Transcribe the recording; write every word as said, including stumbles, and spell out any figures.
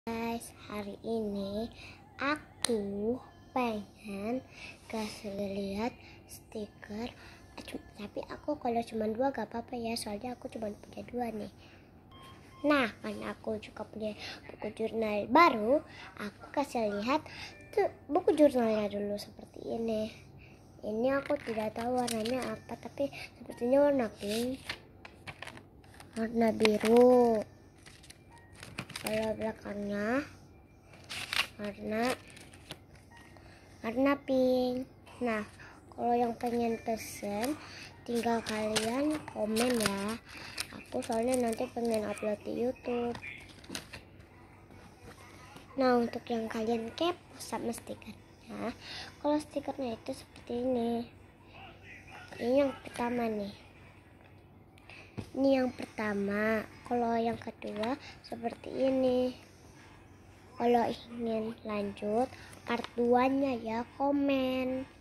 Guys, hari ini aku pengen kasih lihat stiker. Tapi aku kalau cuma dua gak apa-apa ya, soalnya aku cuma punya dua nih. Nah, karena aku juga punya buku jurnal baru, aku kasih lihat tuh buku jurnalnya dulu seperti ini. Ini aku tidak tahu warnanya apa, tapi sepertinya warna pink, warna biru. Kalau belakangnya warna warna pink. Nah, kalau yang pengen pesen tinggal kalian komen ya. Aku soalnya nanti pengen upload di YouTube. Nah, untuk yang kalian kepo sama stikernya, kalau stikernya itu seperti ini. Ini yang pertama nih. Ini yang pertama. Kalau yang kedua seperti ini. Kalau ingin lanjut part dua nya ya komen.